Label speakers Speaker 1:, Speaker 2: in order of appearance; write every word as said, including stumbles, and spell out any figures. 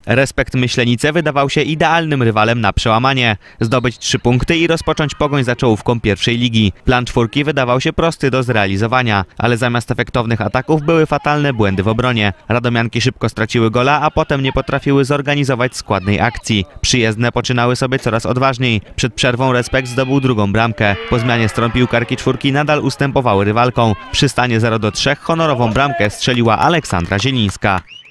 Speaker 1: Respekt Myślenice wydawał się idealnym rywalem na przełamanie. Zdobyć trzy punkty i rozpocząć pogoń za czołówką pierwszej ligi. Plan czwórki wydawał się prosty do zrealizowania, ale zamiast efektownych ataków były fatalne błędy w obronie. Radomianki szybko straciły gola, a potem nie potrafiły zorganizować składnej akcji. Przyjezdne poczynały sobie coraz odważniej. Przed przerwą Respekt zdobył drugą bramkę. Po zmianie stron piłkarki czwórki nadal ustępowały rywalkom. Przy stanie zero do trzech honorową bramkę strzeliła Aleksandra Zielińska.